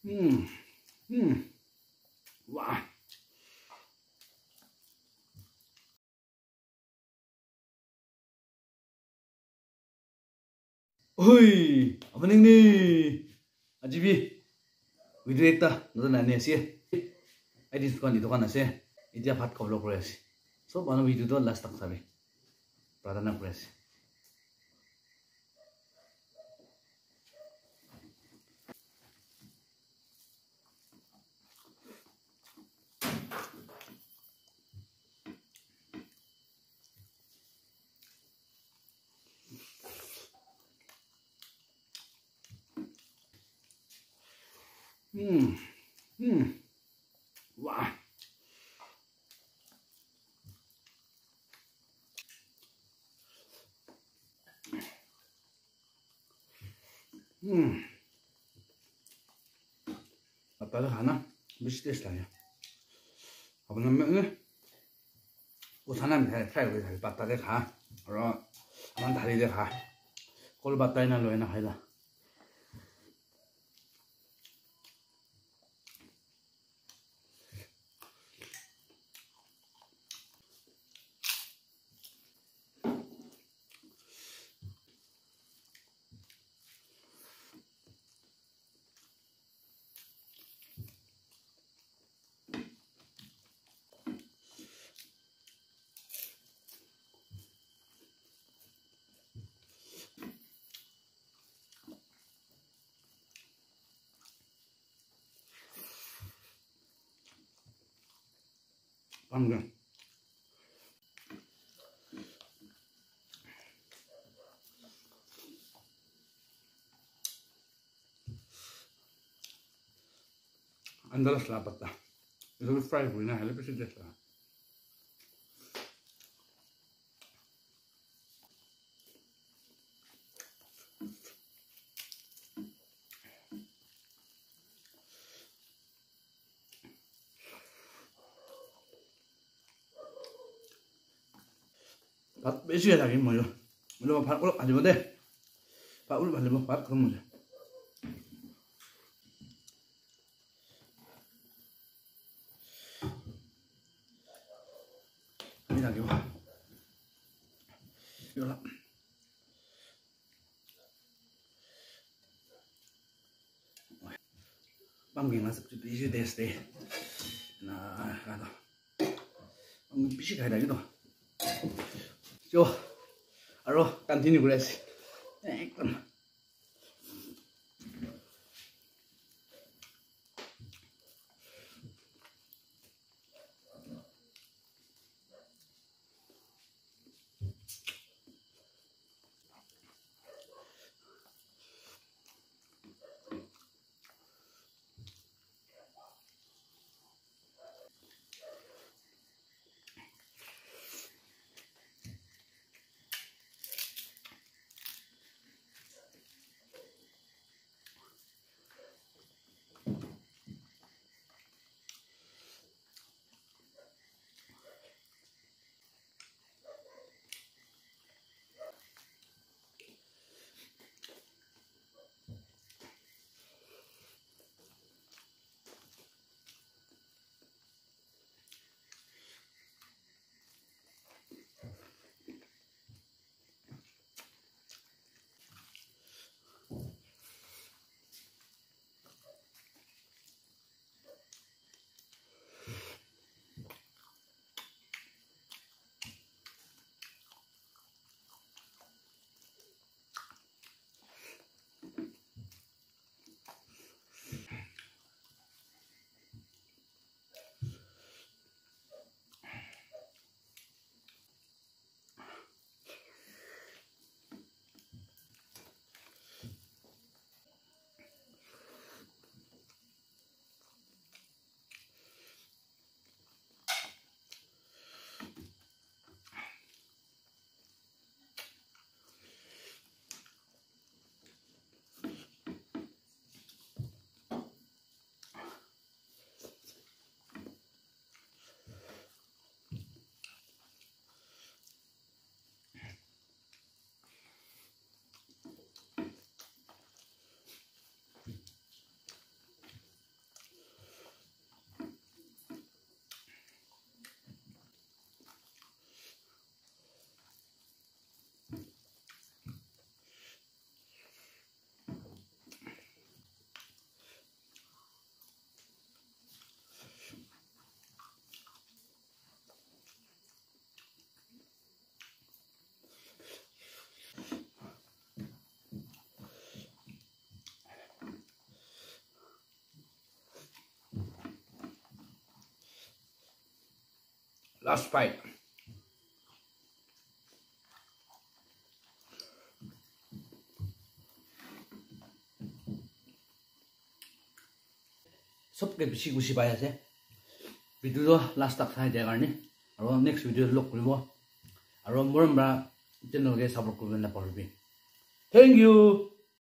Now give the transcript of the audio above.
와. Ôi, apa ning ni? Ajibi, video ekta nada nani asi. Ai diskon itu kan asi. Itia bhat khoblo kore asi. So bana video to last tak sabe. Pradana kore asi. Wah. Apa dah Hana? Mesti istilahnya. Apa namanya? Usahanan saya udah batal deh ha. Orang aman tadi deh ha. Kalau batal na lo enak aja. Panggang. Andalas lapat lah. Itu fry pun nah, lebih sedap lah. 밥 매시게 나긴 뭐요? 물론 밥 울어 가지고 돼. 밥 울어 가지고 밥 그런 거죠. 이라고. 요라. 빵ging masuk itu isi tes deh. Nah, kata. Bisa kayak gitu. Yo, aro continue guys. Ekdom. Last bite. सबके बेसी खुसी पाइ আছে ভিডিওটো last তক চাই দিয়াৰ কাৰণে আৰু নেক্সট ভিডিঅ'ত লগ কৰিব আৰু মোৰ চেনেলকে সাপোৰ্ট কৰিব নাপাহৰিবি থেংক ইউ